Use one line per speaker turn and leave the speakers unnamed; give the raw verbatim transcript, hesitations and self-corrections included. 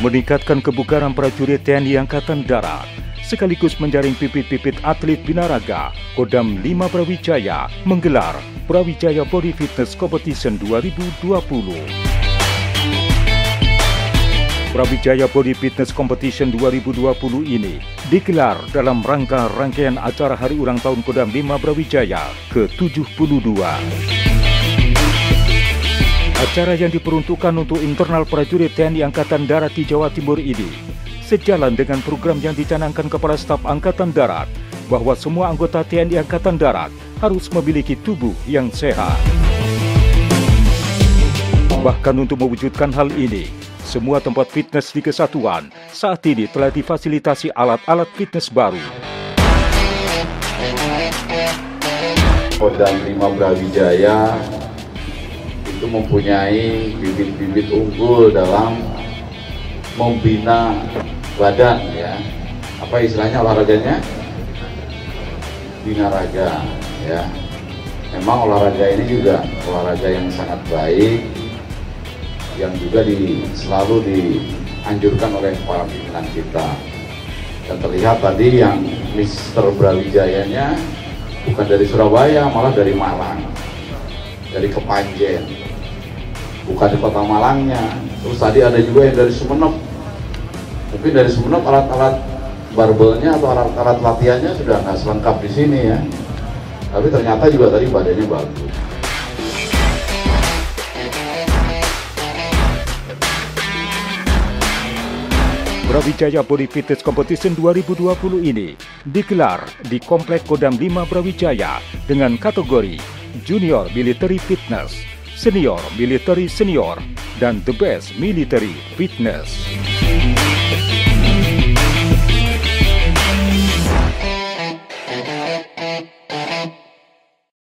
meningkatkan kebugaran prajurit T N I Angkatan Darat, sekaligus menjaring pipit-pipit atlet binaraga, Kodam lima Brawijaya menggelar Brawijaya Body Fitness Competition dua ribu dua puluh. Brawijaya Body Fitness Competition dua ribu dua puluh ini digelar dalam rangka rangkaian acara Hari Ulang Tahun Kodam lima Brawijaya ke tujuh puluh dua. Acara yang diperuntukkan untuk internal prajurit T N I Angkatan Darat di Jawa Timur ini sejalan dengan program yang dicanangkan Kepala Staf Angkatan Darat bahwa semua anggota T N I Angkatan Darat harus memiliki tubuh yang sehat. Bahkan untuk mewujudkan hal ini, semua tempat fitness di Kesatuan saat ini telah difasilitasi alat-alat fitness baru.
Kodam lima Brawijaya itu mempunyai bibit-bibit unggul dalam membina badan, ya. Apa istilahnya olahraganya? Binaraga, ya. Memang olahraga ini juga olahraga yang sangat baik, yang juga di, selalu dianjurkan oleh para pimpinan kita. Dan terlihat tadi yang Mister Brawijayanya bukan dari Surabaya, malah dari Malang, dari Kepanjen, bukan di kota Malangnya. Terus tadi ada juga yang dari Sumeneb. Mungkin dari Sumeneb alat-alat barbelnya atau alat-alat latihannya sudah nggak selengkap di sini, ya. Tapi ternyata juga tadi badannya bagus.
Brawijaya Body Fitness Competition dua ribu dua puluh ini digelar di Komplek Kodam lima Brawijaya dengan kategori Junior Military Fitness, Senior Military Senior, dan The Best Military Fitness.